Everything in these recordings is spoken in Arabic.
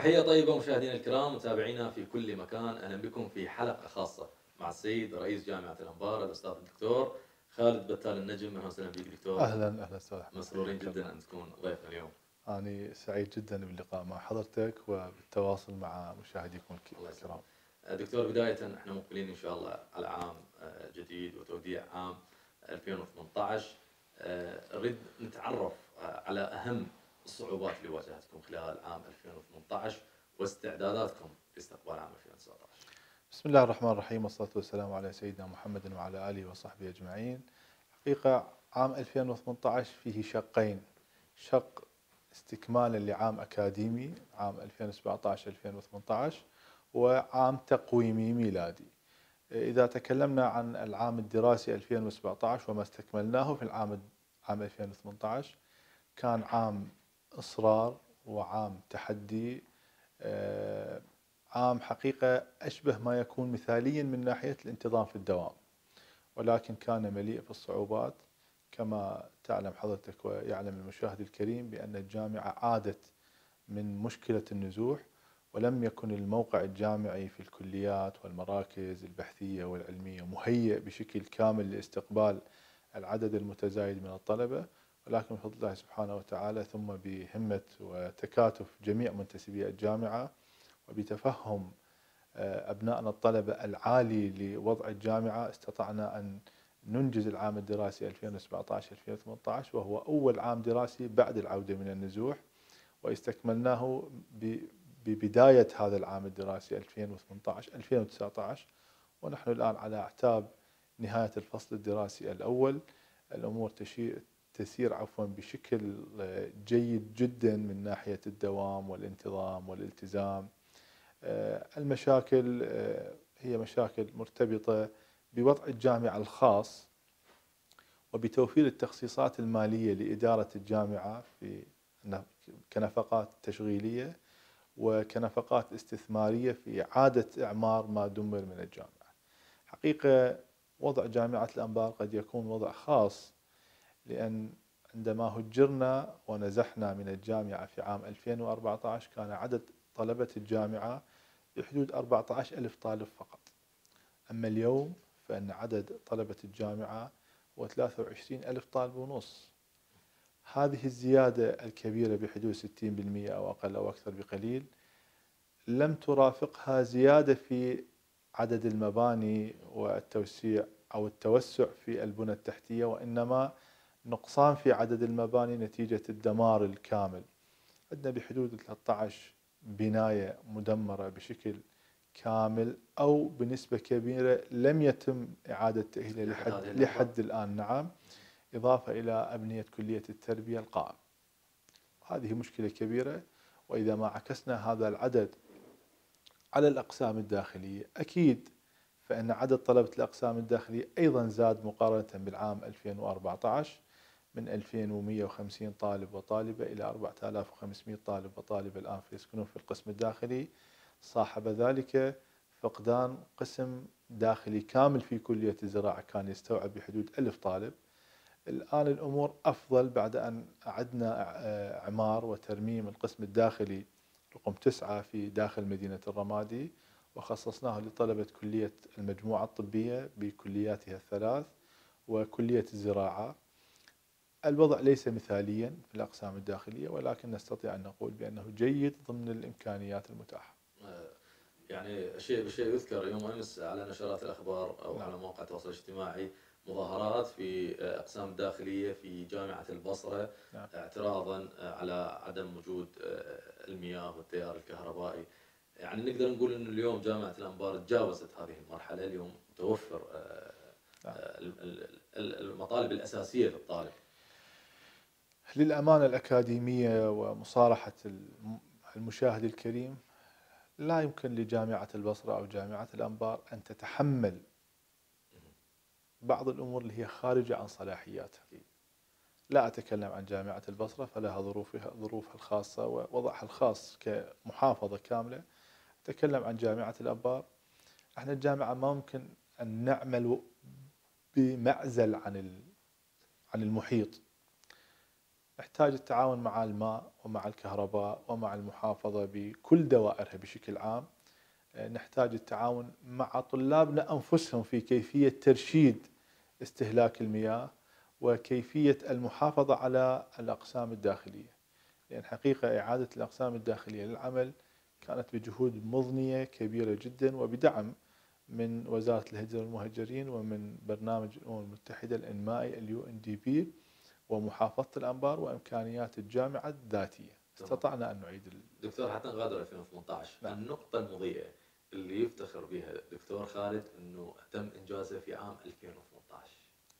تحية طيبة مشاهدينا الكرام متابعينا في كل مكان، أهلا بكم في حلقة خاصة مع السيد رئيس جامعة الأنبار الأستاذ الدكتور خالد بتال النجم. أهلا وسهلا بك دكتور. أهلا أهلا أستاذ أحمد، مسرورين حياك جدا الله. أن تكون ضيفنا اليوم. أنا سعيد جدا باللقاء مع حضرتك وبالتواصل مع مشاهديكم الله الكرام. يسلمك. دكتور، بداية احنا مقبلين إن شاء الله على عام جديد وتوديع عام 2018. نريد نتعرف على أهم الصعوبات اللي واجهتكم خلال عام 2018 واستعداداتكم لاستقبال عام 2019. بسم الله الرحمن الرحيم، والصلاة والسلام على سيدنا محمد وعلى آله وصحبه أجمعين. حقيقة عام 2018 فيه شقين: شق استكمالا لعام أكاديمي عام 2017-2018، وعام تقويمي ميلادي. إذا تكلمنا عن العام الدراسي 2017 وما استكملناه في عام 2018، كان عام إصرار وعام تحدي. آه، عام حقيقة أشبه ما يكون مثاليا من ناحية الانتظام في الدوام، ولكن كان مليء بالصعوبات. كما تعلم حضرتك ويعلم المشاهد الكريم بأن الجامعة عادت من مشكلة النزوح، ولم يكن الموقع الجامعي في الكليات والمراكز البحثية والعلمية مهيئ بشكل كامل لاستقبال العدد المتزايد من الطلبة. ولكن بفضل الله سبحانه وتعالى، ثم بهمة وتكاتف جميع منتسبي الجامعة، وبتفهم أبنائنا الطلبة العالي لوضع الجامعة، استطعنا أن ننجز العام الدراسي 2017-2018، وهو أول عام دراسي بعد العودة من النزوح، واستكملناه ببداية هذا العام الدراسي 2018-2019، ونحن الآن على أعتاب نهاية الفصل الدراسي الأول. الأمور تسير بشكل جيد جدا من ناحية الدوام والانتظام والالتزام. المشاكل هي مشاكل مرتبطة بوضع الجامعة الخاص، وبتوفير التخصيصات المالية لإدارة الجامعة كنفقات تشغيلية وكنفقات استثمارية في إعادة إعمار ما دمر من الجامعة. حقيقة وضع جامعة الأنبار قد يكون وضع خاص، لأن عندما هجرنا ونزحنا من الجامعة في عام 2014 كان عدد طلبة الجامعة بحدود 14 ألف طالب فقط. أما اليوم فإن عدد طلبة الجامعة هو 23 ألف طالب ونص. هذه الزيادة الكبيرة بحدود 60% أو أقل أو أكثر بقليل لم ترافقها زيادة في عدد المباني والتوسيع أو التوسع في البنى التحتية، وإنما نقصان في عدد المباني نتيجة الدمار الكامل. عندنا بحدود 13 بناية مدمرة بشكل كامل أو بنسبة كبيرة لم يتم إعادة تأهيلها لحد الآن. نعم، إضافة إلى أبنية كلية التربية القائم. هذه مشكلة كبيرة. وإذا ما عكسنا هذا العدد على الأقسام الداخلية، أكيد فإن عدد طلبة الأقسام الداخلية أيضا زاد مقارنة بالعام 2014، من 2150 طالب وطالبة إلى 4500 طالب وطالبة الآن يسكنون في القسم الداخلي. صاحب ذلك فقدان قسم داخلي كامل في كلية الزراعة كان يستوعب بحدود 1000 طالب. الآن الأمور أفضل بعد أن أعدنا إعمار وترميم القسم الداخلي رقم 9 في داخل مدينة الرمادي، وخصصناه لطلبة كلية المجموعة الطبية بكلياتها الثلاث وكلية الزراعة. الوضع ليس مثاليا في الأقسام الداخلية، ولكن نستطيع أن نقول بأنه جيد ضمن الإمكانيات المتاحة. يعني شيء بشيء يذكر يوم أمس على نشرات الأخبار أو على مواقع التواصل الاجتماعي مظاهرات في أقسام داخلية في جامعة البصرة، اعتراضا على عدم وجود المياه والتيار الكهربائي. يعني نقدر نقول أن اليوم جامعة الأنبار تجاوزت هذه المرحلة، اليوم توفر المطالب الأساسية للطالب. للأمانة الأكاديمية ومصارحة المشاهد الكريم، لا يمكن لجامعة البصرة أو جامعة الأنبار أن تتحمل بعض الأمور اللي هي خارجة عن صلاحياتها. لا أتكلم عن جامعة البصرة فلها ظروفها الخاصة ووضعها الخاص كمحافظة كاملة. أتكلم عن جامعة الأنبار. احنا الجامعة ما ممكن أن نعمل بمعزل عن المحيط. نحتاج التعاون مع الماء ومع الكهرباء ومع المحافظة بكل دوائرها بشكل عام. نحتاج التعاون مع طلابنا أنفسهم في كيفية ترشيد استهلاك المياه وكيفية المحافظة على الأقسام الداخلية، لأن حقيقة إعادة الأقسام الداخلية للعمل كانت بجهود مضنية كبيرة جدا وبدعم من وزارة الهجرة والمهجرين ومن برنامج الأمم المتحدة الإنمائي UNDP ومحافظة الأنبار وإمكانيات الجامعة الذاتية استطعنا أن نعيد دكتور حتى نغادر 2018. نعم. النقطة المضيئة اللي يفتخر بها دكتور خالد أنه تم إنجازه في عام 2018.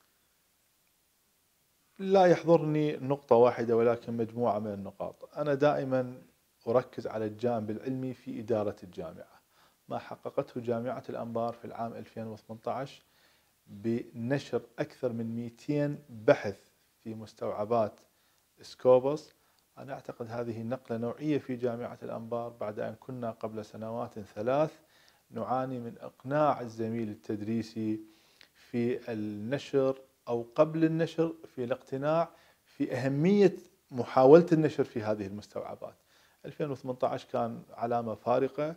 لا يحضرني نقطة واحدة ولكن مجموعة من النقاط. أنا دائما أركز على الجانب العلمي في إدارة الجامعة. ما حققته جامعة الأنبار في العام 2018 بنشر أكثر من 200 بحث في مستوعبات سكوبوس. أنا أعتقد هذه نقلة نوعية في جامعة الأنبار بعد أن كنا قبل سنوات 3 نعاني من إقناع الزميل التدريسي في النشر أو قبل النشر في الاقتناع في أهمية محاولة النشر في هذه المستوعبات. 2018 كان علامة فارقة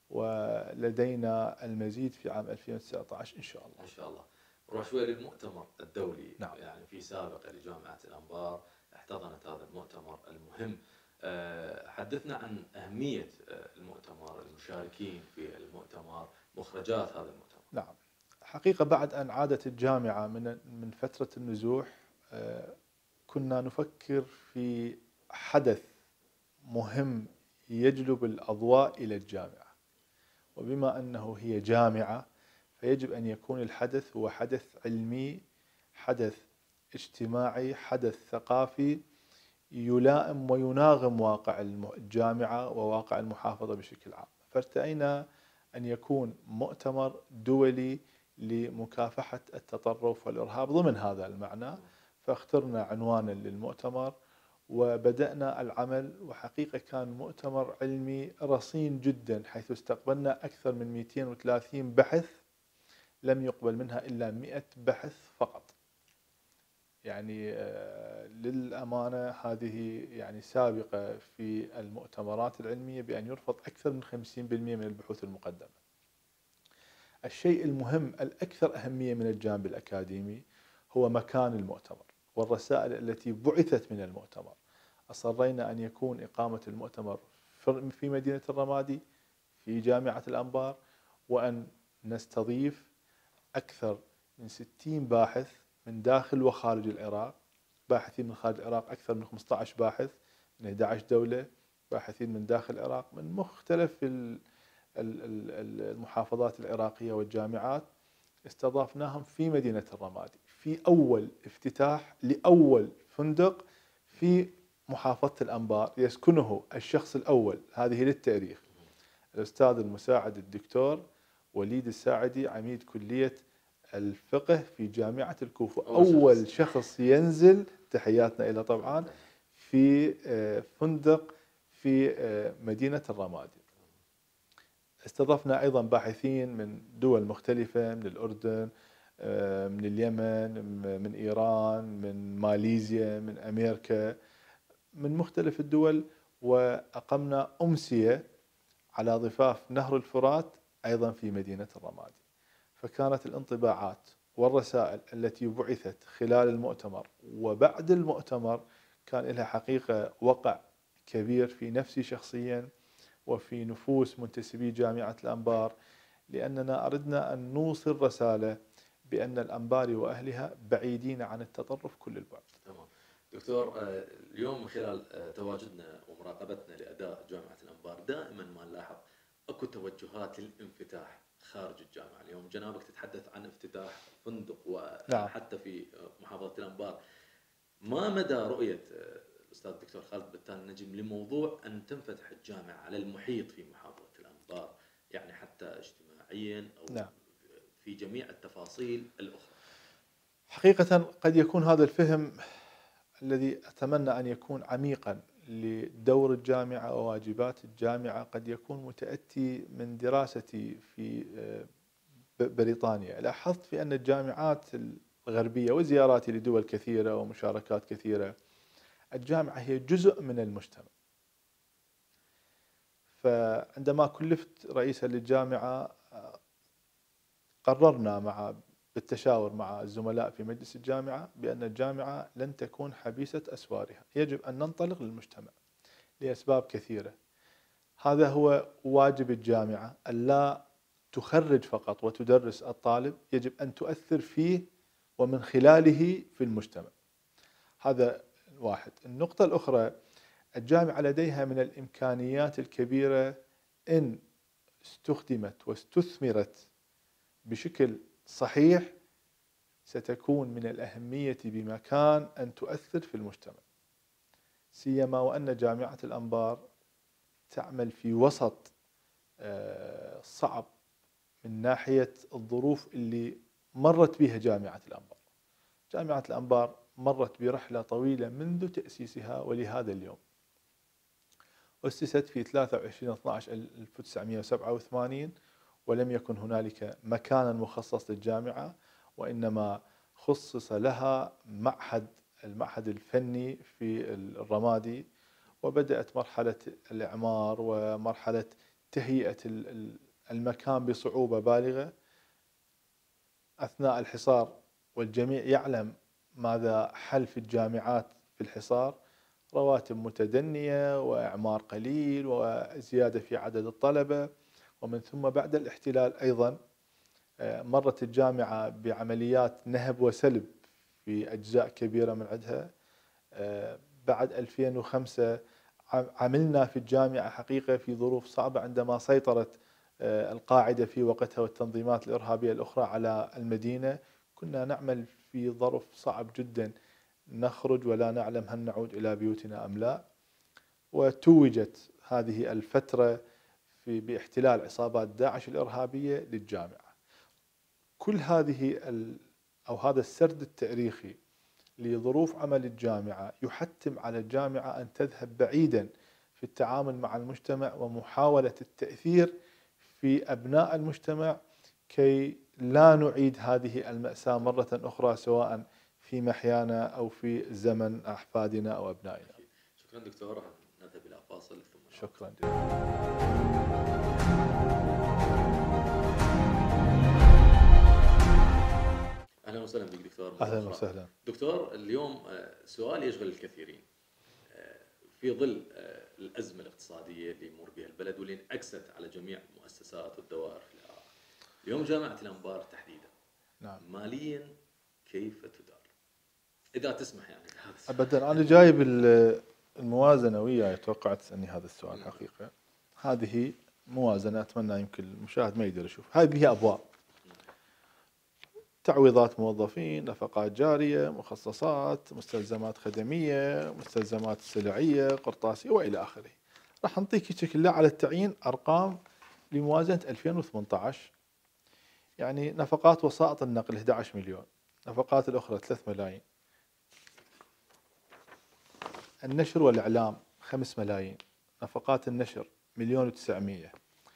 ولدينا المزيد في عام 2019 إن شاء الله. إن شاء الله. نروح شوي للمؤتمر الدولي. نعم. يعني في سابقة لجامعة الأنبار احتضنت هذا المؤتمر المهم. حدثنا عن أهمية المؤتمر، المشاركين في المؤتمر، مخرجات هذا المؤتمر. نعم. حقيقة بعد أن عادت الجامعة من فترة النزوح كنا نفكر في حدث مهم يجلب الأضواء إلى الجامعة، وبما أنه هي جامعة فيجب أن يكون الحدث هو حدث علمي، حدث اجتماعي، حدث ثقافي يلائم ويناغم واقع الجامعة وواقع المحافظة بشكل عام. فارتأينا أن يكون مؤتمر دولي لمكافحة التطرف والإرهاب ضمن هذا المعنى، فاخترنا عنوانا للمؤتمر وبدأنا العمل. وحقيقة كان مؤتمر علمي رصين جدا حيث استقبلنا أكثر من 230 بحث لم يقبل منها إلا 100 بحث فقط. يعني للأمانة هذه يعني سابقة في المؤتمرات العلمية بأن يرفض أكثر من 50% من البحوث المقدمة. الشيء المهم الأكثر أهمية من الجانب الأكاديمي هو مكان المؤتمر والرسائل التي بعثت من المؤتمر. أصرينا أن يكون إقامة المؤتمر في مدينة الرمادي في جامعة الأنبار، وأن نستضيف أكثر من 60 باحث من داخل وخارج العراق. باحثين من خارج العراق أكثر من 15 باحث من 11 دولة، باحثين من داخل العراق من مختلف المحافظات العراقية والجامعات. استضافناهم في مدينة الرمادي في أول افتتاح لأول فندق في محافظة الأنبار يسكنه الشخص الأول، هذه للتاريخ، الأستاذ المساعد الدكتور وليد الساعدي عميد كلية الفقه في جامعة الكوفة. أول شخص ينزل، تحياتنا إلى طبعا، في فندق في مدينة الرمادي. استضفنا أيضا باحثين من دول مختلفة، من الأردن، من اليمن، من إيران، من ماليزيا، من أمريكا، من مختلف الدول. وأقمنا أمسية على ضفاف نهر الفرات أيضا في مدينة الرمادي. فكانت الانطباعات والرسائل التي بعثت خلال المؤتمر وبعد المؤتمر كان لها حقيقة وقع كبير في نفسي شخصيا وفي نفوس منتسبي جامعة الأنبار، لأننا أردنا أن نوصل رسالة بأن الأنباري وأهلها بعيدين عن التطرف كل البعد. تمام. دكتور، اليوم من خلال تواجدنا ومراقبتنا لأداء جامعة الأنبار دائما ما نلاحظ أكو توجهات للانفتاح خارج الجامعة. اليوم جنابك تتحدث عن افتتاح فندق وحتى في محافظة الأنبار. ما مدى رؤية الأستاذ الدكتور خالد بتان النجم لموضوع أن تنفتح الجامعة على المحيط في محافظة الأنبار، يعني حتى اجتماعيا أو في جميع التفاصيل الأخرى؟ حقيقة قد يكون هذا الفهم الذي أتمنى أن يكون عميقا لدور الجامعة وواجبات الجامعة قد يكون متأتي من دراستي في بريطانيا. لاحظت في أن الجامعات الغربية وزياراتي لدول كثيرة ومشاركات كثيرة، الجامعة هي جزء من المجتمع. فعندما كلفت رئيسا للجامعة قررنا بالتشاور مع الزملاء في مجلس الجامعة بأن الجامعة لن تكون حبيسة أسوارها، يجب أن ننطلق للمجتمع لأسباب كثيرة. هذا هو واجب الجامعة، ألا تخرج فقط وتدرس الطالب، يجب أن تؤثر فيه ومن خلاله في المجتمع. هذا واحد. النقطة الأخرى، الجامعة لديها من الإمكانيات الكبيرة إن استخدمت واستثمرت بشكل صحيح ستكون من الأهمية بمكان أن تؤثر في المجتمع، سيما وأن جامعة الأنبار تعمل في وسط صعب من ناحية الظروف اللي مرت بها جامعة الأنبار. جامعة الأنبار مرت برحلة طويلة منذ تأسيسها ولهذا اليوم. أسست في 23/12/1987 ولم يكن هنالك مكانا مخصص للجامعة، وإنما خصص لها المعهد الفني في الرمادي، وبدأت مرحلة الإعمار ومرحلة تهيئة المكان بصعوبة بالغة أثناء الحصار، والجميع يعلم ماذا حل في الجامعات في الحصار: رواتب متدنية وإعمار قليل وزيادة في عدد الطلبة. ومن ثم بعد الاحتلال أيضا مرت الجامعة بعمليات نهب وسلب في أجزاء كبيرة من عندها. بعد 2005 عملنا في الجامعة حقيقة في ظروف صعبة عندما سيطرت القاعدة في وقتها والتنظيمات الإرهابية الأخرى على المدينة. كنا نعمل في ظرف صعب جدا، نخرج ولا نعلم هل نعود إلى بيوتنا أم لا. وتوجت هذه الفترة باحتلال عصابات داعش الإرهابية للجامعة. كل هذا السرد التاريخي لظروف عمل الجامعة يحتم على الجامعة أن تذهب بعيدا في التعامل مع المجتمع ومحاولة التأثير في أبناء المجتمع كي لا نعيد هذه المأساة مرة أخرى، سواء في محيانا أو في زمن أحفادنا أو أبنائنا. شكرا دكتور، نذهب إلى فاصل ثم شكرا جزيلا. أهلا وسهلا بك دكتور. أهلا وسهلا دكتور. اليوم سؤال يشغل الكثيرين في ظل الأزمة الاقتصادية اللي يمر بها البلد واللي انعكست على جميع المؤسسات والدوائر في العراق. اليوم جامعة الأنبار تحديدا، نعم، ماليا كيف تدار؟ إذا تسمح يعني. أبدا، أنا جايب الموازنة وياي، توقعت تسألني هذا السؤال حقيقة. هذه موازنة، أتمنى يمكن المشاهد ما يقدر يشوف. هذه أبواب: تعويضات موظفين، نفقات جارية، مخصصات، مستلزمات خدمية، مستلزمات سلعية، قرطاسية، وإلى آخره. راح نعطيك بشكل لا على التعيين أرقام لموازنة 2018. يعني نفقات وسائط النقل 11 مليون، نفقات الأخرى 3 ملايين، النشر والإعلام 5 ملايين، نفقات النشر 1,900,000،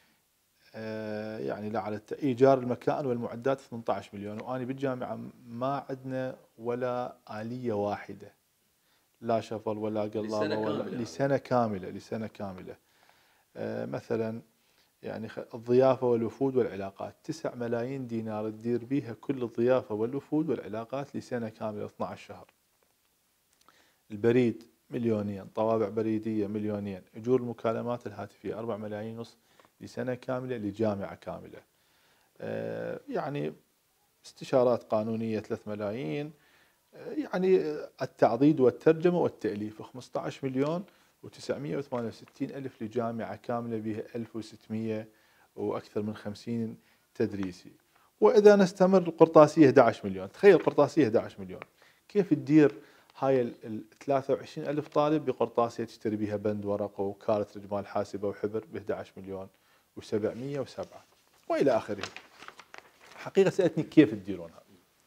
يعني لا على إيجار المكان والمعدات 18 مليون. وأنا بالجامعة ما عندنا ولا آلية واحدة، لا شفل ولا قلابة ولا لسنة كاملة. مثلا يعني الضيافة والوفود والعلاقات 9 ملايين دينار تدير بيها كل الضيافة والوفود والعلاقات لسنة كاملة 12 شهر. البريد 2,000,000، طوابع بريدية 2,000,000، أجور المكالمات الهاتفية 4 ملايين ونص لسنة كاملة لجامعة كاملة. يعني استشارات قانونية 3 ملايين، يعني التعضيد والترجمة والتأليف 15,968,000 لجامعة كاملة بها 1,600 وأكثر من 50 تدريسي. وإذا نستمر القرطاسية 11 مليون. تخيل قرطاسية 11 مليون، كيف تدير هاي 23,000 طالب بقرطاسية تشتري بها بند ورق وكالة رجمال حاسبة وحبر ب 11 مليون و707 وإلى آخره. حقيقة سألتني كيف تديرونها.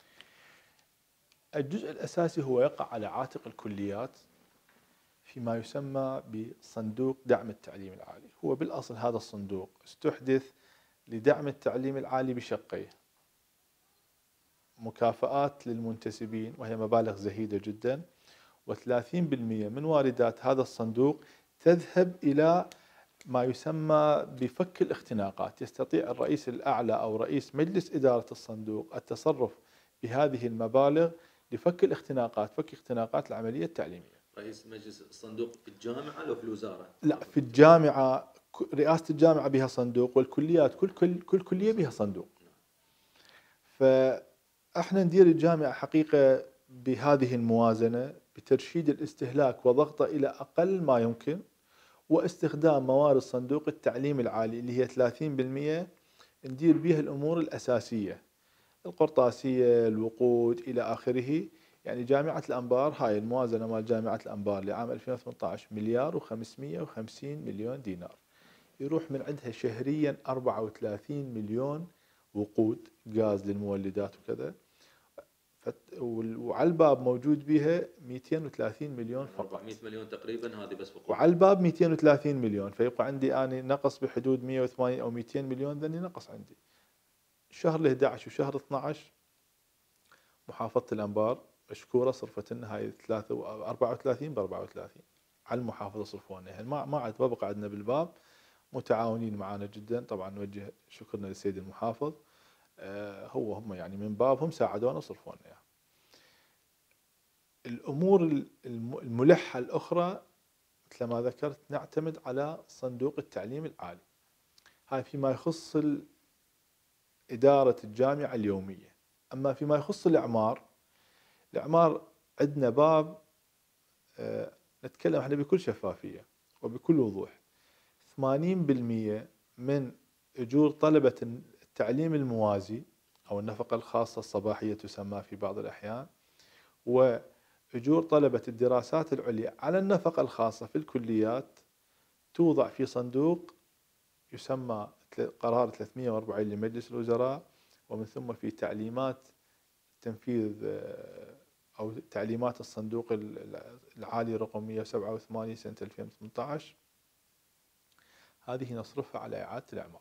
الجزء الأساسي هو يقع على عاتق الكليات فيما يسمى بصندوق دعم التعليم العالي. هو بالأصل هذا الصندوق استحدث لدعم التعليم العالي بشقيه: مكافآت للمنتسبين وهي مبالغ زهيدة جدا، و30% من واردات هذا الصندوق تذهب إلى ما يسمى بفك الاختناقات. يستطيع الرئيس الأعلى أو رئيس مجلس إدارة الصندوق التصرف بهذه المبالغ لفك الاختناقات، فك اختناقات العملية التعليمية. رئيس مجلس الصندوق في الجامعة لو في الوزارة؟ لا، في الجامعة رئاسة الجامعة بها صندوق، والكليات كل كلية بها صندوق. فاحنا ندير الجامعة حقيقة بهذه الموازنة، بترشيد الاستهلاك وضغطه إلى أقل ما يمكن، واستخدام موارد صندوق التعليم العالي اللي هي 30% ندير بها الأمور الأساسية، القرطاسية، الوقود إلى آخره. يعني جامعة الأنبار، هاي الموازنة مال جامعة الأنبار لعام 2018 مليار و550 مليون دينار، يروح من عندها شهريا 34 مليون وقود غاز للمولدات وكذا، وعلى الباب موجود بها 230 مليون فقط. 400 مليون تقريبا هذه بس وقود، وعلى الباب 230 مليون، فيبقى عندي أنا نقص بحدود 180 أو 200 مليون، ذني نقص عندي. شهر ال 11 وشهر 12 محافظة الأنبار مشكورة صرفت لنا هاي 34 ب 34 على المحافظة صرفوا لنا، يعني ما عاد بقى عندنا بالباب، متعاونين معنا جدا. طبعا نوجه شكرنا للسيد المحافظ، هم يعني من بابهم ساعدونا صرفوا لنا. الأمور الملحة الأخرى مثل ما ذكرت نعتمد على صندوق التعليم العالي، هاي فيما يخص إدارة الجامعة اليومية. أما فيما يخص الإعمار عندنا باب، نتكلم احنا بكل شفافية وبكل وضوح. 80% من أجور طلبة التعليم الموازي أو النفقة الخاصة الصباحية تسمى في بعض الأحيان، وأجور طلبة الدراسات العليا على النفقة الخاصة في الكليات توضع في صندوق يسمى قرار 340 لمجلس الوزراء، ومن ثم في تعليمات تنفيذ أو تعليمات الصندوق العالي رقم 187 سنة 2018. هذه نصرفها على إعادة الإعمار.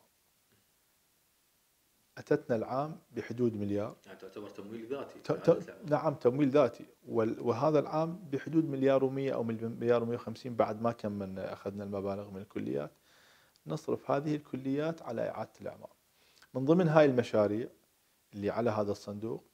أتتنا العام بحدود مليار، يعني تعتبر تمويل ذاتي. نعم تمويل ذاتي، وهذا العام بحدود مليار و100 أو مليار و150 بعد ما كم أخذنا المبالغ من الكليات. نصرف هذه الكليات على إعادة الإعمار. من ضمن هاي المشاريع اللي على هذا الصندوق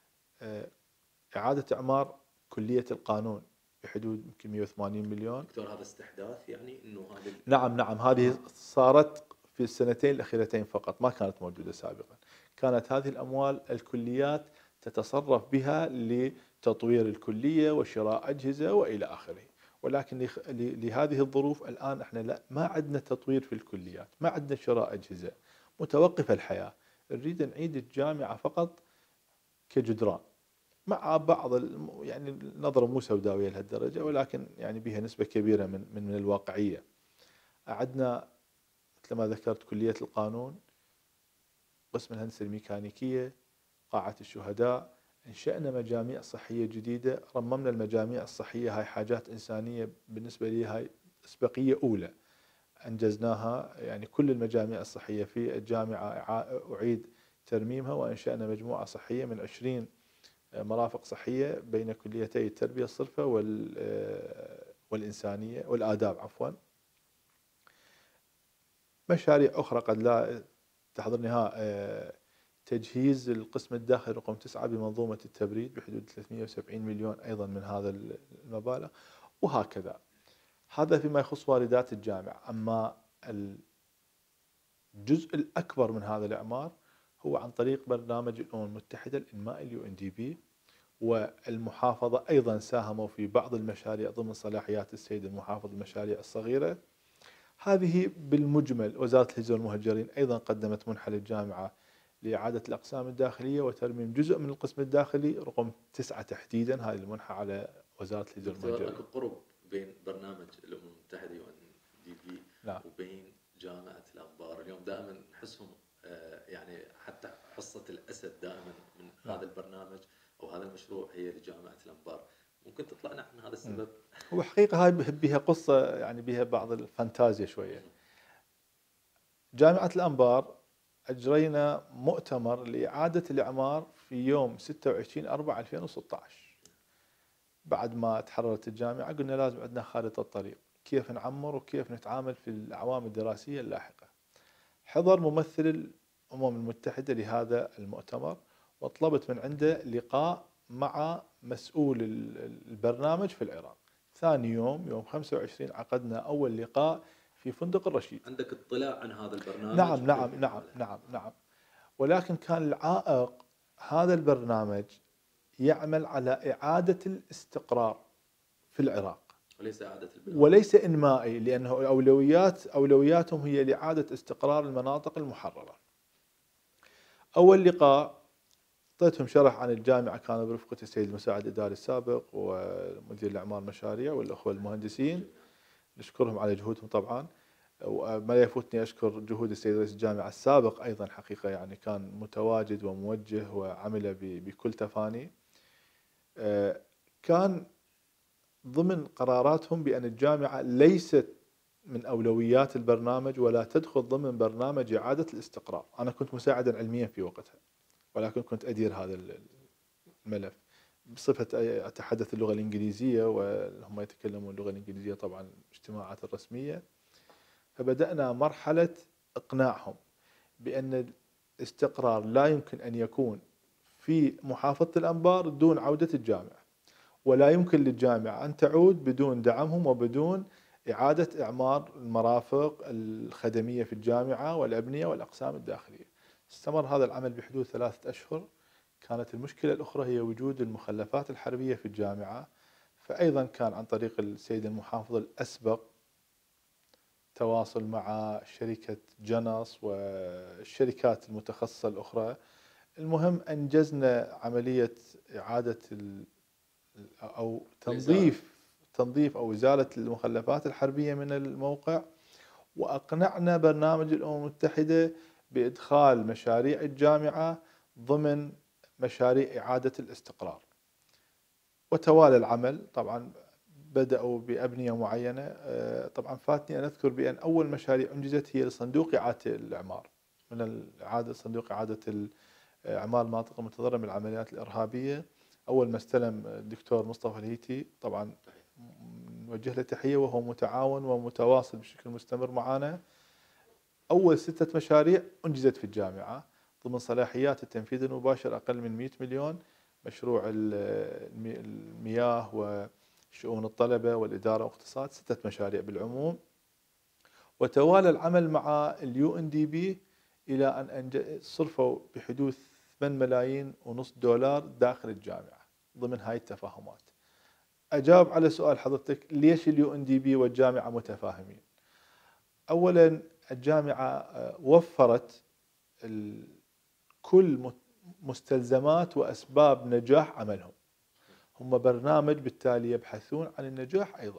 إعادة إعمار كلية القانون بحدود يمكن 180 مليون. دكتور هذا استحداث يعني انه هذا نعم هذه صارت في السنتين الأخيرتين فقط، ما كانت موجودة سابقا. كانت هذه الأموال الكليات تتصرف بها لتطوير الكلية وشراء أجهزة وإلى آخره، ولكن لهذه الظروف الآن احنا ما عندنا تطوير في الكليات، ما عندنا شراء أجهزة، متوقفة الحياة. نريد نعيد الجامعة فقط كجدران، مع بعض يعني النظرة مو سوداوية لهالدرجة، ولكن يعني بها نسبة كبيرة من الواقعية. عندنا مثل ما ذكرت كلية القانون، قسم الهندسة الميكانيكية، قاعة الشهداء. انشأنا مجاميع صحية جديدة، رممنا المجاميع الصحية، هاي حاجات إنسانية بالنسبة لي، هاي إسبقية أولى أنجزناها. يعني كل المجاميع الصحية في الجامعة أعيد ترميمها، وأنشأنا مجموعة صحية من 20 مرافق صحية بين كليتي التربية الصرفة والإنسانية والآداب عفوا. مشاريع أخرى قد لا تحضرنها، تجهيز القسم الداخلي رقم 9 بمنظومة التبريد بحدود 370 مليون أيضا من هذا المبالغ، وهكذا. هذا فيما يخص واردات الجامعة. أما الجزء الأكبر من هذا الإعمار هو عن طريق برنامج الأمم المتحدة الإنمائي UNDP، والمحافظة أيضا ساهموا في بعض المشاريع ضمن صلاحيات السيد المحافظ، المشاريع الصغيرة هذه. بالمجمل وزارة الهجرة والمهجرين أيضا قدمت منحة للجامعة لإعادة الأقسام الداخلية وترميم جزء من القسم الداخلي رقم 9 تحديدا. هذه المنحة على وزارة الهجرة والمهجرين. اكو قرب بين برنامج الأمم المتحدة UNDP نعم. وبين جامعة الأنبار. اليوم دائما نحسهم يعني حتى حصة الأسد دائما من نعم. هذا البرنامج أو هذا المشروع هي لجامعة الأنبار. ممكن تطلعنا عن هذا السبب؟ هو حقيقة هاي بها قصة، يعني بها بعض الفانتازيا شوية. جامعة الأنبار أجرينا مؤتمر لإعادة الإعمار في يوم 26/4/2016. بعد ما تحررت الجامعة قلنا لازم عندنا خارطة طريق، كيف نعمر وكيف نتعامل في الأعوام الدراسية اللاحقة. حضر ممثل الأمم المتحدة لهذا المؤتمر، وطلبت من عنده لقاء مع مسؤول البرنامج في العراق. ثاني يوم 25 عقدنا أول لقاء في فندق الرشيد. عندك اطلاع عن هذا البرنامج؟ نعم. ولكن كان العائق هذا البرنامج يعمل على إعادة الاستقرار في العراق وليس إعادة البناء، وليس إنمائي، لأنه أولوياتهم هي لإعادة استقرار المناطق المحررة. أول لقاء أعطيتهم شرح عن الجامعة، كان برفقة السيد المساعد الإداري السابق ومدير الأعمال المشاريع والأخوة المهندسين، نشكرهم على جهودهم طبعا. وما يفوتني أشكر جهود السيد رئيس الجامعة السابق أيضا، حقيقة يعني كان متواجد وموجه وعمل بكل تفاني. كان ضمن قراراتهم بأن الجامعة ليست من أولويات البرنامج ولا تدخل ضمن برنامج إعادة الاستقرار. أنا كنت مساعدا علميا في وقتها، ولكن كنت أدير هذا الملف بصفة أتحدث اللغة الإنجليزية، وهم يتكلمون اللغة الإنجليزية طبعا الاجتماعات الرسمية. فبدأنا مرحلة إقناعهم بأن الاستقرار لا يمكن أن يكون في محافظة الأنبار دون عودة الجامعة، ولا يمكن للجامعة أن تعود بدون دعمهم وبدون إعادة إعمار المرافق الخدمية في الجامعة والأبنية والأقسام الداخلية. استمر هذا العمل بحدود 3 أشهر. كانت المشكلة الأخرى هي وجود المخلفات الحربية في الجامعة، فأيضا كان عن طريق السيد المحافظ الأسبق تواصل مع شركة جنص والشركات المتخصصة الأخرى. المهم أنجزنا عملية إعادة أو تنظيف أو إزالة المخلفات الحربية من الموقع، وأقنعنا برنامج الأمم المتحدة بإدخال مشاريع الجامعة ضمن مشاريع إعادة الاستقرار. وتوالى العمل، طبعا بدأوا بأبنية معينة. طبعا فاتني أن أذكر بأن أول مشاريع أنجزت هي لصندوق إعادة الإعمار، من صندوق إعادة إعمار المناطق المتضررة من العمليات الإرهابية. أول ما استلم الدكتور مصطفى الهيتي، طبعا نوجه له تحية، وهو متعاون ومتواصل بشكل مستمر معنا. أول 6 مشاريع أنجزت في الجامعة ضمن صلاحيات التنفيذ المباشر أقل من 100 مليون. مشروع المياه وشؤون الطلبة والإدارة واقتصاد، 6 مشاريع بالعموم. وتوالى العمل مع UNDP إلى أن صرفوا بحدود 8 ملايين ونص دولار داخل الجامعة ضمن هاي التفاهمات. أجاوب على سؤال حضرتك، ليش UNDP والجامعة متفاهمين؟ أولا الجامعة وفرت كل مستلزمات وأسباب نجاح عملهم. هم برنامج بالتالي يبحثون عن النجاح أيضا.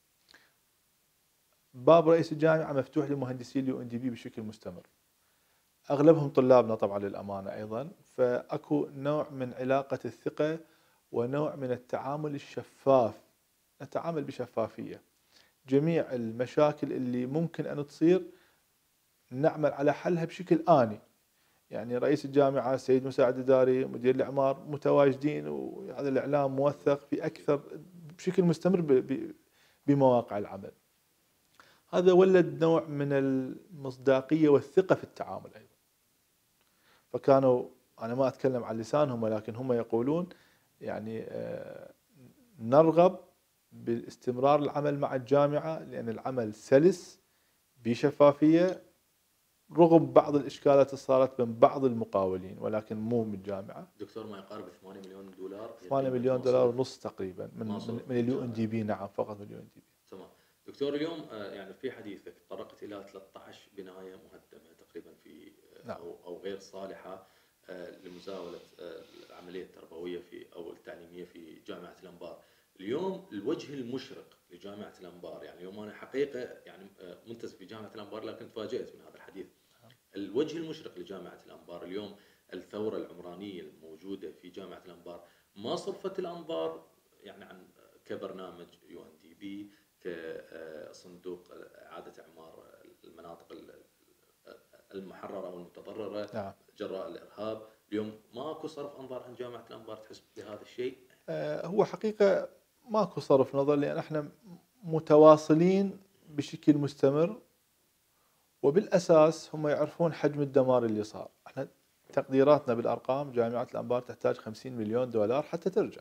باب رئيس الجامعة مفتوح لمهندسي UNDP بشكل مستمر، أغلبهم طلابنا طبعا للأمانة أيضا. فأكو نوع من علاقة الثقة ونوع من التعامل الشفاف، نتعامل بشفافية. جميع المشاكل اللي ممكن أن تصير نعمل على حلها بشكل آني. يعني رئيس الجامعة، سيد مساعد إداري، مدير الإعمار متواجدين، وهذا الإعلام موثق في أكثر بشكل مستمر بمواقع العمل. هذا ولد نوع من المصداقية والثقة في التعامل أيضا. فكانوا، أنا ما أتكلم عن لسانهم ولكن هم يقولون يعني نرغب باستمرار العمل مع الجامعة لأن العمل سلس بشفافية، رغم بعض الإشكالات اللي صارت من بعض المقاولين، ولكن مو من الجامعة. دكتور ما يقارب 8 مليون دولار، 8 مليون دولار ونص تقريبا من UNDP. نعم، فقط من UNDP. تمام. دكتور اليوم يعني في حديثك تطرقت إلى 13 بناية مهدمة تقريبا في نعم. أو غير صالحة لمزاولة العملية التربوية أو التعليمية في جامعة الأنبار. اليوم الوجه المشرق لجامعة الأنبار، يعني اليوم أنا حقيقة يعني منتسب في جامعة الأنبار لكن تفاجأت من هذا الحديث. الوجه المشرق لجامعة الأنبار اليوم الثورة العمرانية الموجودة في جامعة الأنبار، ما صرفت الأنبار يعني عن كبرنامج UNDP كصندوق إعادة إعمار المناطق المحررة أو المتضررة جراء الإرهاب. اليوم ماكو صرف أنظار عن جامعة الأنبار، تحس بهذا الشيء؟ هو حقيقة ماكو صرف نظر، لأن احنا متواصلين بشكل مستمر، وبالأساس هم يعرفون حجم الدمار اللي صار. احنا تقديراتنا بالأرقام جامعة الأنبار تحتاج 50 مليون دولار حتى ترجع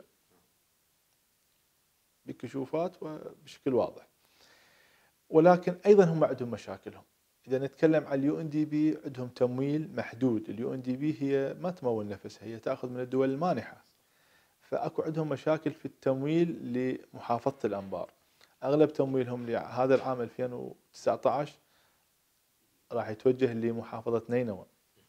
بكشوفات وبشكل واضح. ولكن أيضا هم عندهم مشاكلهم. إذا نتكلم عن اليو ان دي بي، عندهم تمويل محدود. اليو ان دي بي هي ما تمول نفسها، هي تأخذ من الدول المانحة، فأكو عندهم مشاكل في التمويل لمحافظة الأنبار. أغلب تمويلهم لهذا العام 2019 راح يتوجه لمحافظة نينوى.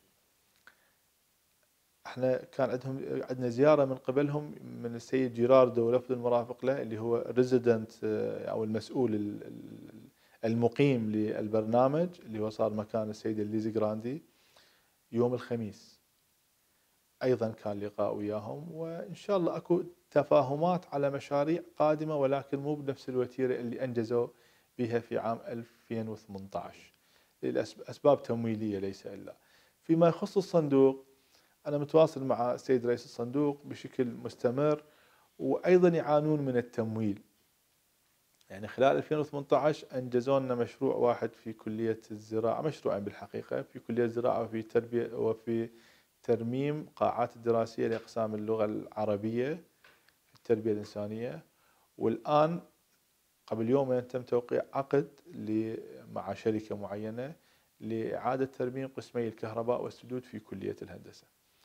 احنا كان عندنا زيارة من قبلهم من السيد جيراردو والوفد المرافق له، اللي هو ريزيدنت أو المسؤول المقيم للبرنامج، اللي هو صار مكان السيد الليزي جراندي، يوم الخميس. أيضا كان لقاء وياهم، وإن شاء الله أكو تفاهمات على مشاريع قادمة، ولكن مو بنفس الوتيرة اللي أنجزوا بها في عام 2018 لأسباب تمويلية ليس إلا. فيما يخص الصندوق، أنا متواصل مع السيد رئيس الصندوق بشكل مستمر، وأيضا يعانون من التمويل. يعني خلال 2018 أنجزوا لنا مشروع واحد في كلية الزراعة، مشروعين بالحقيقة، في كلية الزراعة وفي تربية وفي ترميم قاعات الدراسية لأقسام اللغة العربية في التربية الإنسانية. والآن قبل يومين تم توقيع عقد مع شركة معينة لإعادة ترميم قسمي الكهرباء والسدود في كلية الهندسة.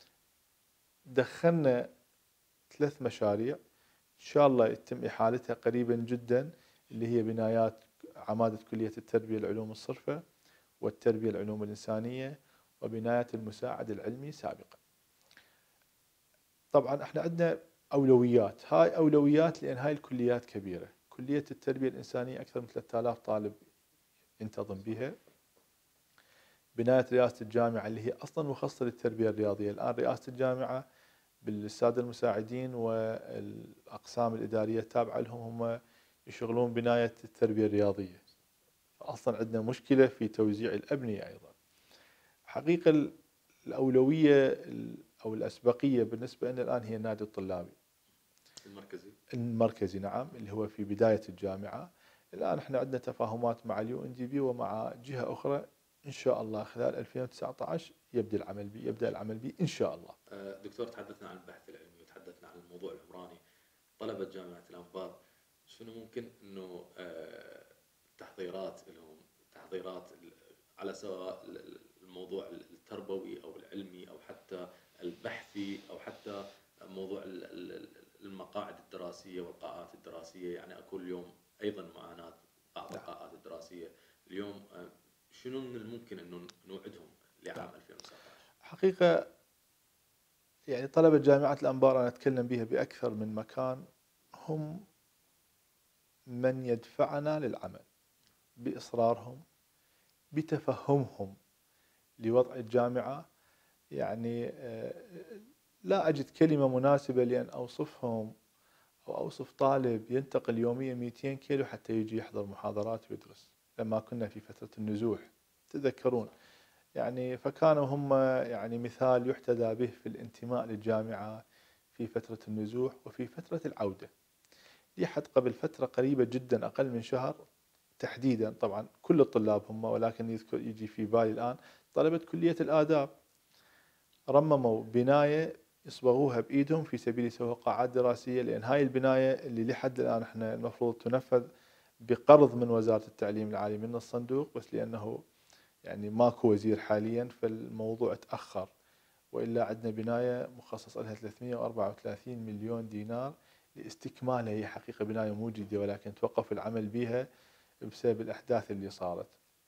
دخلنا 3 مشاريع إن شاء الله يتم إحالتها قريبا جدا، اللي هي بنايات عمادة كلية التربية العلوم الصرفة والتربية العلوم الإنسانية وبناية المساعد العلمي سابقا. طبعا احنا عندنا أولويات، هاي أولويات لأن هاي الكليات كبيرة. كلية التربية الإنسانية أكثر من 3000 طالب ينتظم بها. بناية رئاسة الجامعة اللي هي أصلا مخصصة للتربية الرياضية، الآن رئاسة الجامعة بالسادة المساعدين والأقسام الإدارية التابعة لهم هم يشغلون بناية التربية الرياضية. أصلا عندنا مشكلة في توزيع الأبنية أيضا. حقيقة الأولوية أو الأسبقية بالنسبة لنا الآن هي النادي الطلابي المركزي، نعم، اللي هو في بداية الجامعة. الآن احنا عندنا تفاهمات مع اليو ان دي بي ومع جهة أخرى، إن شاء الله خلال 2019 يبدأ العمل به إن شاء الله. دكتور، تحدثنا عن البحث العلمي وتحدثنا عن الموضوع العمراني. طلبة جامعة الأنبار شنو ممكن إنه تحضيرات لهم، تحضيرات على سواء الموضوع التربوي أو العلمي أو حتى البحثي أو حتى موضوع المقاعد الدراسية والقاعات الدراسية؟ يعني أكو اليوم أيضا معاناة بعض القاعات الدراسية اليوم. شنو من الممكن إنه نوعدهم لعام 2019؟ حقيقة يعني طلبة جامعة الأنبار أنا أتكلم بها بأكثر من مكان، هم من يدفعنا للعمل بإصرارهم، بتفهمهم لوضع الجامعة. يعني لا أجد كلمة مناسبة لأن أوصفهم أو أوصف طالب ينتقل يوميا 200 كيلو حتى يجي يحضر محاضرات ويدرس. لما كنا في فترة النزوح تذكرون، يعني فكانوا هم يعني مثال يحتذى به في الانتماء للجامعة في فترة النزوح وفي فترة العودة. لي حد قبل فترة قريبة جدا أقل من شهر تحديدا، طبعا كل الطلاب هم، ولكن يجي في بالي الآن طلبة كلية الآداب رمموا بناية يصبغوها بإيدهم في سبيل يسووا قاعات دراسية، لأن هاي البناية اللي لحد الآن احنا المفروض تنفذ بقرض من وزارة التعليم العالي من الصندوق، بس لأنه يعني ماكو وزير حاليا فالموضوع تأخر، وإلا عندنا بناية مخصص لها 334 مليون دينار لاستكمالها. هي حقيقة بناية موجودة ولكن توقف العمل بها بسبب الأحداث اللي صارت.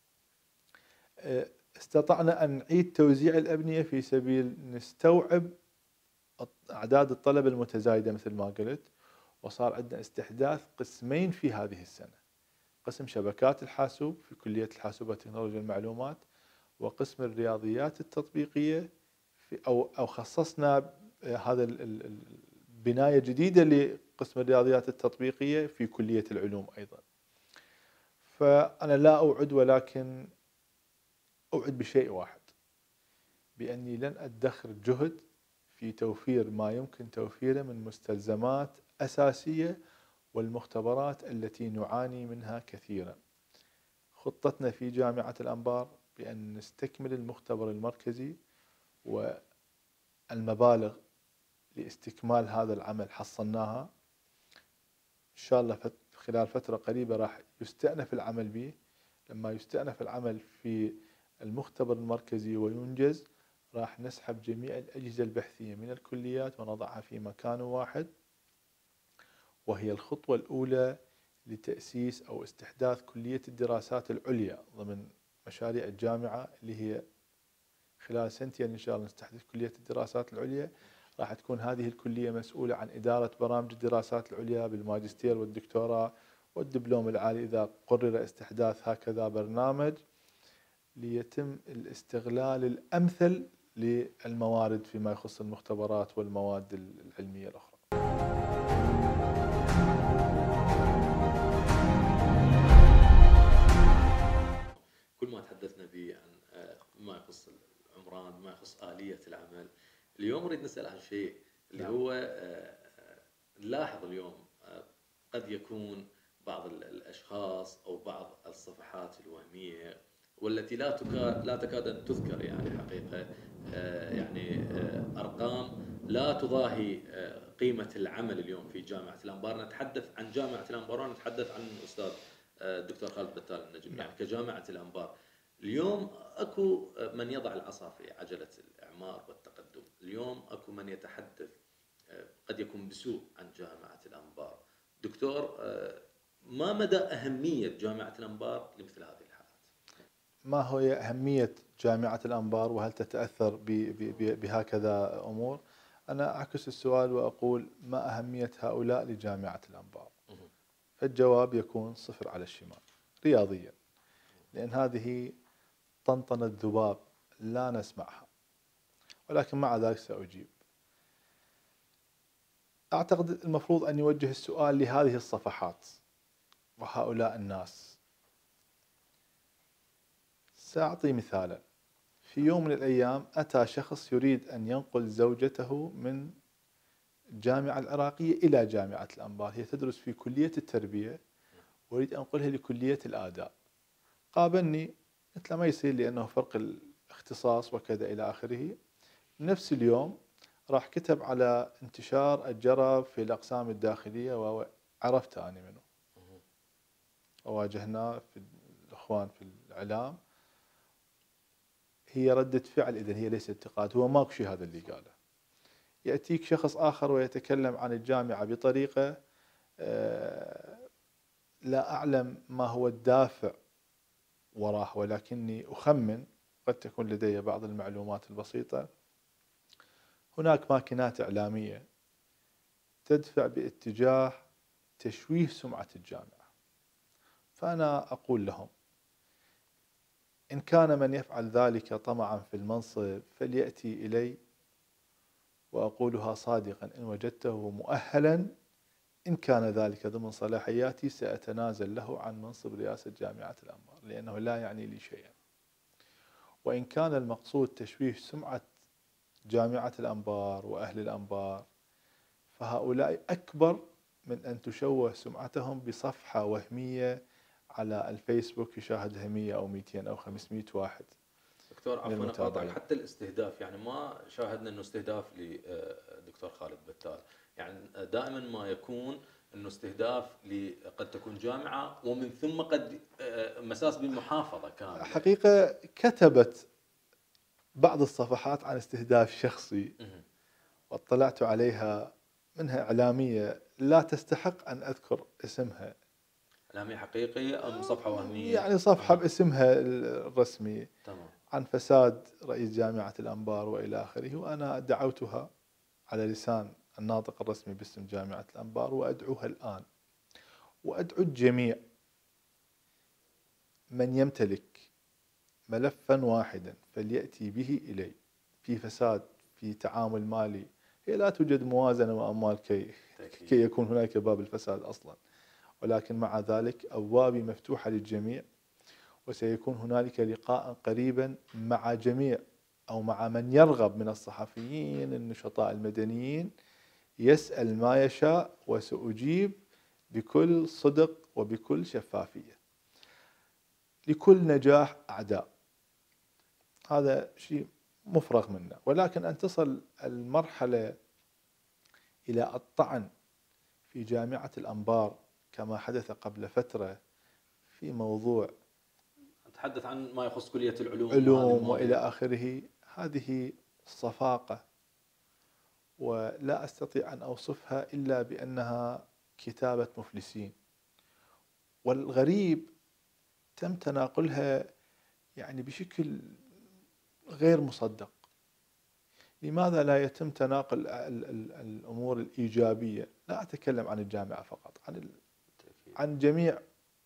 استطعنا أن نعيد توزيع الأبنية في سبيل نستوعب أعداد الطلبة المتزايدة مثل ما قلت، وصار عندنا استحداث قسمين في هذه السنة: قسم شبكات الحاسوب في كلية الحاسوب وتكنولوجيا المعلومات، وقسم الرياضيات التطبيقية أو خصصنا هذا البناية جديدة لقسم الرياضيات التطبيقية في كلية العلوم أيضا. فأنا لا أوعد، ولكن أوعد بشيء واحد، بأني لن أدخر جهد في توفير ما يمكن توفيره من مستلزمات أساسية والمختبرات التي نعاني منها كثيرا. خطتنا في جامعة الأنبار بأن نستكمل المختبر المركزي، والمبالغ لاستكمال هذا العمل حصلناها. إن شاء الله خلال فترة قريبة راح يستأنف العمل به. لما يستأنف العمل في المختبر المركزي وينجز، راح نسحب جميع الأجهزة البحثية من الكليات ونضعها في مكان واحد، وهي الخطوة الأولى لتأسيس أو استحداث كلية الدراسات العليا ضمن مشاريع الجامعة، اللي هي خلال سنتين إن شاء الله نستحدث كلية الدراسات العليا. راح تكون هذه الكلية مسؤولة عن إدارة برامج الدراسات العليا بالماجستير والدكتوراه والدبلوم العالي، إذا قرر استحداث هكذا برنامج، ليتم الاستغلال الأمثل للموارد فيما يخص المختبرات والمواد العلمية الأخرى. كل ما تحدثنا به عن ما يخص العمران، ما يخص آلية العمل، اليوم نريد نسأل عن شيء اللي هو نلاحظ اليوم قد يكون بعض الأشخاص أو بعض الصفحات الوهمية والتي لا تكاد أن تذكر، يعني حقيقة يعني أرقام لا تضاهي قيمة العمل اليوم في جامعة الأنبار. نتحدث عن جامعة الأنبار ونتحدث عن الأستاذ الدكتور خالد بتال النجم، يعني كجامعة الأنبار اليوم أكو من يضع العصا في عجلة الإعمار والتقدم. اليوم أكو من يتحدث قد يكون بسوء عن جامعة الأنبار. دكتور، ما مدى أهمية جامعة الأنبار لمثل هذه الحالات؟ ما هي أهمية جامعة الأنبار وهل تتأثر بهكذا أمور؟ أنا أعكس السؤال وأقول ما أهمية هؤلاء لجامعة الأنبار؟ فالجواب يكون 0 على الشمال رياضيا، لأن هذه طنطنة ذباب لا نسمعها، ولكن مع ذلك سأجيب. أعتقد المفروض أن يوجه السؤال لهذه الصفحات وهؤلاء الناس. سأعطي مثالا. في يوم من الأيام أتى شخص يريد أن ينقل زوجته من الجامعة العراقية إلى جامعة الأنبار، هي تدرس في كلية التربية وأريد أن أنقلها لكلية الآداب. قابلني، قلت له ما يصير لأنه فرق الاختصاص وكذا إلى آخره. نفس اليوم راح كتب على انتشار الجرب في الأقسام الداخلية، وعرفت أنا منه وواجهناه في الإخوان في الإعلام. هي ردة فعل، إذن هي ليست انتقاد، هو ماكو شيء هذا اللي قاله. يأتيك شخص آخر ويتكلم عن الجامعة بطريقة لا أعلم ما هو الدافع وراه، ولكني أخمن، قد تكون لدي بعض المعلومات البسيطة. هناك ماكينات إعلامية تدفع باتجاه تشويه سمعة الجامعة. فأنا أقول لهم إن كان من يفعل ذلك طمعا في المنصب فليأتي إلي، وأقولها صادقا إن وجدته مؤهلا، إن كان ذلك ضمن صلاحياتي سأتنازل له عن منصب رئاسة جامعة الأنبار، لأنه لا يعني لي شيئا. وإن كان المقصود تشويه سمعة جامعة الأنبار وأهل الأنبار، فهؤلاء أكبر من أن تشوه سمعتهم بصفحة وهمية على الفيسبوك يشاهدها 100 أو 200 أو 500 واحد. دكتور عفوا أقاطعك، حتى الاستهداف يعني ما شاهدنا أنه استهداف لدكتور خالد بتال، يعني دائما ما يكون أنه استهداف قد تكون جامعة ومن ثم قد مساس بالمحافظة كاملة. حقيقة كتبت بعض الصفحات عن استهداف شخصي واطلعت عليها، منها إعلامية لا تستحق أن أذكر اسمها. إعلامية حقيقية أم صفحة وهمية؟ يعني صفحة باسمها الرسمي. تمام. عن فساد رئيس جامعة الأنبار وإلى آخره، وأنا دعوتها على لسان الناطق الرسمي باسم جامعة الأنبار، وأدعوها الآن وأدعو الجميع من يمتلك ملفا واحدا فليأتي به إلي في فساد في تعامل مالي. هي لا توجد موازنة وأموال كي يكون هناك باب الفساد أصلا، ولكن مع ذلك أبوابي مفتوحة للجميع، وسيكون هنالك لقاء قريبا مع جميع أو مع من يرغب من الصحفيين النشطاء المدنيين، يسأل ما يشاء وسأجيب بكل صدق وبكل شفافية. لكل نجاح أعداء، هذا شيء مفرغ منه، ولكن أن تصل المرحلة إلى الطعن في جامعة الأنبار كما حدث قبل فترة في موضوع نتحدث عن ما يخص كلية العلوم علوم وإلى آخره، هذه صفاقة، ولا أستطيع أن أوصفها إلا بأنها كتابة مفلسين. والغريب تم تناقلها يعني بشكل غير مصدق. لماذا لا يتم تناقل الأمور الإيجابية؟ لا أتكلم عن الجامعة فقط، عن جميع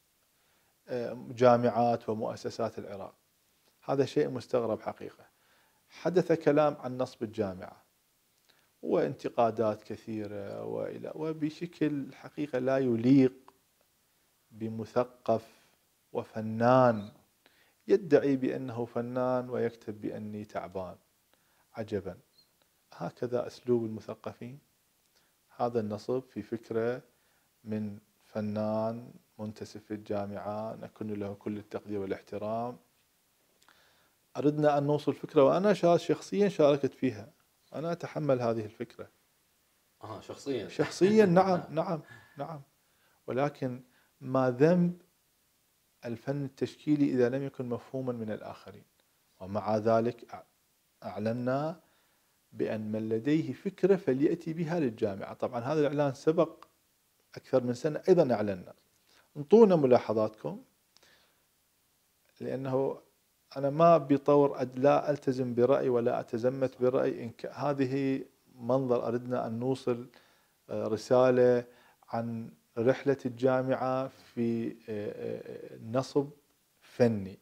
جامعات ومؤسسات العراق. هذا شيء مستغرب حقيقة. حدث كلام عن نصب الجامعة وانتقادات كثيرة وبشكل حقيقة لا يليق بمثقف وفنان يدعي بأنه فنان ويكتب بأني تعبان. عجبا، هكذا أسلوب المثقفين؟ هذا النصب في فكرة من فنان منتسب للجامعة نكن له كل التقدير والاحترام. أردنا أن نوصل فكرة، وأنا شخصيا شاركت فيها، أنا أتحمل هذه الفكرة شخصيا نعم. ولكن ما ذنب الفن التشكيلي إذا لم يكن مفهوما من الآخرين؟ ومع ذلك أعلنا بأن من لديه فكرة فليأتي بها للجامعة. طبعا هذا الإعلان سبق أكثر من سنة، أيضا أعلنا. انطونا ملاحظاتكم، لأنه أنا ما بطور لا ألتزم برأي ولا أتزمت برأي. هذه منظر أردنا أن نوصل رسالة عن رحلة الجامعة في نصب فني.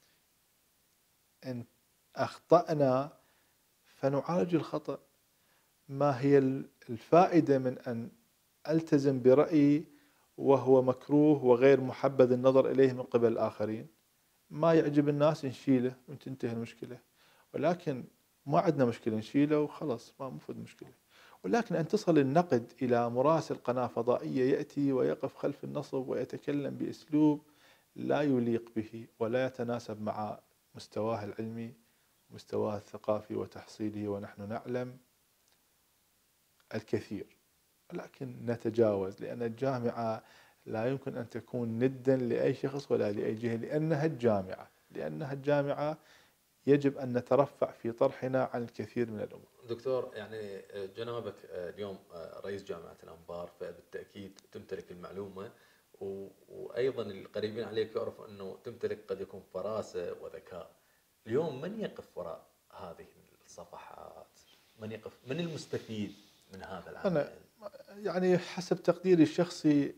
إن أخطأنا فنعالج الخطأ. ما هي الفائدة من أن ألتزم برأيي وهو مكروه وغير محبذ النظر إليه من قبل الآخرين؟ ما يعجب الناس نشيله وتنتهي المشكلة، ولكن ما عندنا مشكلة نشيله وخلص، ما مفيد مشكلة. ولكن أن تصل النقد إلى مراسل قناة فضائية يأتي ويقف خلف النصب ويتكلم بأسلوب لا يليق به ولا يتناسب مع مستواه العلمي ومستواه الثقافي وتحصيله، ونحن نعلم الكثير، لكن نتجاوز، لأن الجامعة لا يمكن أن تكون ندا لأي شخص ولا لأي جهة، لأنها الجامعة يجب أن نترفع في طرحنا عن الكثير من الأمور. دكتور، يعني جنابك اليوم رئيس جامعة الأنبار، فبالتأكيد تمتلك المعلومة، وأيضا القريبين عليك يعرفوا أنه تمتلك قد يكون فراسة وذكاء. اليوم من يقف وراء هذه الصفحات؟ من المستفيد من هذا العمل؟ أنا يعني حسب تقديري الشخصي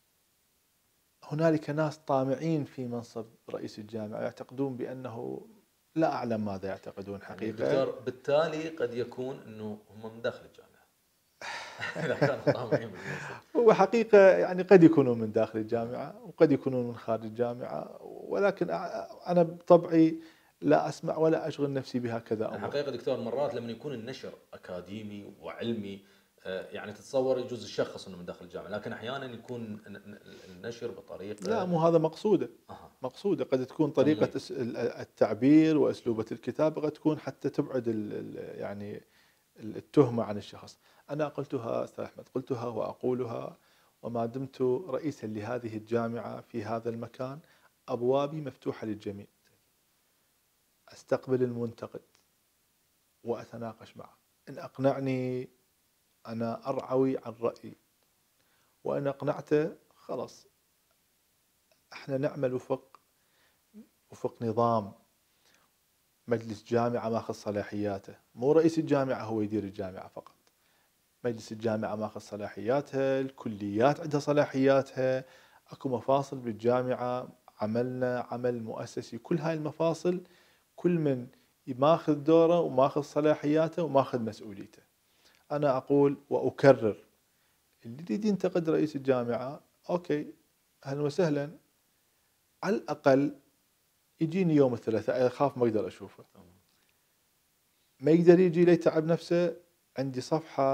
هنالك ناس طامعين في منصب رئيس الجامعة يعتقدون بأنه، لا أعلم ماذا يعتقدون حقيقة. يعني دكتور، بالتالي قد يكون أنه هم من داخل الجامعة إذا كانوا طامعين بالمنصب. هو حقيقة يعني قد يكونون من داخل الجامعة وقد يكونون من خارج الجامعة، ولكن أنا بطبعي لا أسمع ولا أشغل نفسي بهكذا أمور. الحقيقة دكتور، مرات لما يكون النشر أكاديمي وعلمي، يعني تتصور يجوز الشخص أنه من داخل الجامعة، لكن أحيانا يكون النشر بطريقة، لا، مو هذا مقصودة قد تكون طريقة التعبير وأسلوبة الكتابة قد تكون حتى تبعد يعني التهمة عن الشخص. أنا قلتها أستاذ أحمد، قلتها وأقولها، وما دمت رئيسا لهذه الجامعة في هذا المكان أبوابي مفتوحة للجميع. أستقبل المنتقد وأتناقش معه، إن أقنعني أنا أرعوي عن رأيي، وإن أقنعته خلاص احنا نعمل وفق نظام. مجلس جامعة ماخذ صلاحياته، مو رئيس الجامعة هو يدير الجامعة فقط. مجلس الجامعة ماخذ صلاحياتها، الكليات عندها صلاحياتها، اكو مفاصل بالجامعة، عملنا عمل مؤسسي، كل هاي المفاصل كل من ماخذ دوره وماخذ صلاحياته وماخذ مسؤوليته. أنا أقول وأكرر، اللي يريد ينتقد رئيس الجامعة أوكي، أهلا وسهلا، على الأقل يجيني يوم الثلاثاء، أخاف ما أقدر أشوفه. ما يقدر يجي لي يتعب نفسه، عندي صفحة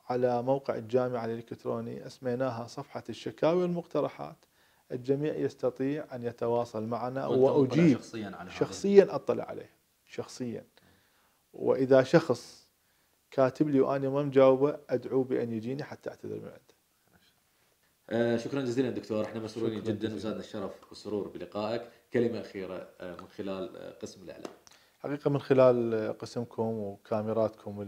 على موقع الجامعة الإلكتروني أسميناها صفحة الشكاوي والمقترحات. الجميع يستطيع أن يتواصل معنا وأجيب شخصيا أطلع عليه شخصيا. وإذا شخص كاتب لي وأنا ما مجاوبه أدعو بأن يجيني حتى أعتذر من عنده. شكرا جزيلا دكتور، احنا مسرورين جدا وزادنا الشرف والسرور بلقائك. كلمة أخيرة من خلال قسم الإعلام. حقيقة من خلال قسمكم وكاميراتكم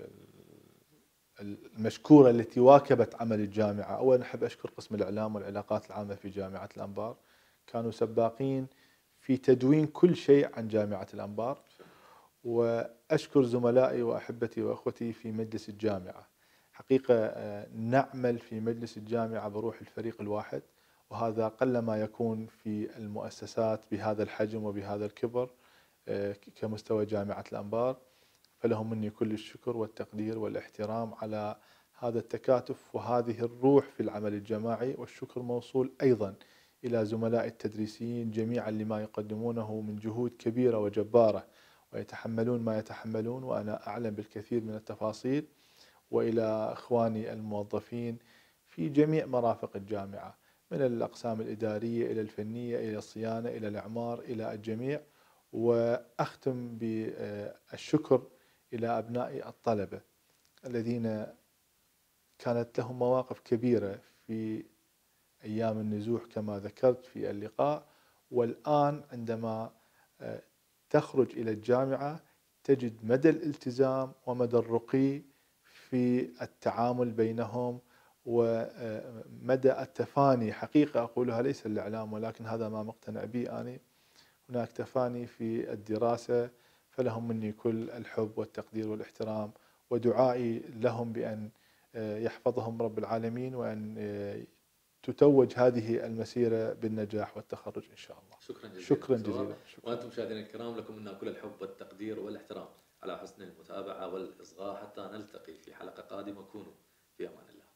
المشكورة التي واكبت عمل الجامعة، أولا أحب أشكر قسم الإعلام والعلاقات العامة في جامعة الأنبار، كانوا سباقين في تدوين كل شيء عن جامعة الأنبار. وأشكر زملائي وأحبتي وأخوتي في مجلس الجامعة. حقيقة نعمل في مجلس الجامعة بروح الفريق الواحد، وهذا قلما يكون في المؤسسات بهذا الحجم وبهذا الكبر كمستوى جامعة الأنبار. فلهم مني كل الشكر والتقدير والاحترام على هذا التكاتف وهذه الروح في العمل الجماعي. والشكر موصول أيضا إلى زملاء التدريسيين جميعا لما يقدمونه من جهود كبيرة وجبارة، ويتحملون ما يتحملون وأنا أعلم بالكثير من التفاصيل. وإلى إخواني الموظفين في جميع مرافق الجامعة من الأقسام الإدارية إلى الفنية إلى الصيانة إلى الإعمار إلى الجميع. وأختم بالشكر إلى أبناء الطلبة الذين كانت لهم مواقف كبيرة في أيام النزوح كما ذكرت في اللقاء، والآن عندما تخرج إلى الجامعة تجد مدى الالتزام ومدى الرقي في التعامل بينهم ومدى التفاني. حقيقة أقولها ليس الإعلام ولكن هذا ما مقتنع به أنا، هناك تفاني في الدراسة. فلهم مني كل الحب والتقدير والاحترام، ودعائي لهم بأن يحفظهم رب العالمين وأن تتوج هذه المسيرة بالنجاح والتخرج إن شاء الله. شكرا جزيلا. وأنتم مشاهدينا الكرام لكم منا كل الحب والتقدير والاحترام على حسن المتابعة والإصغاء، حتى نلتقي في حلقة قادمة. كونوا في أمان الله.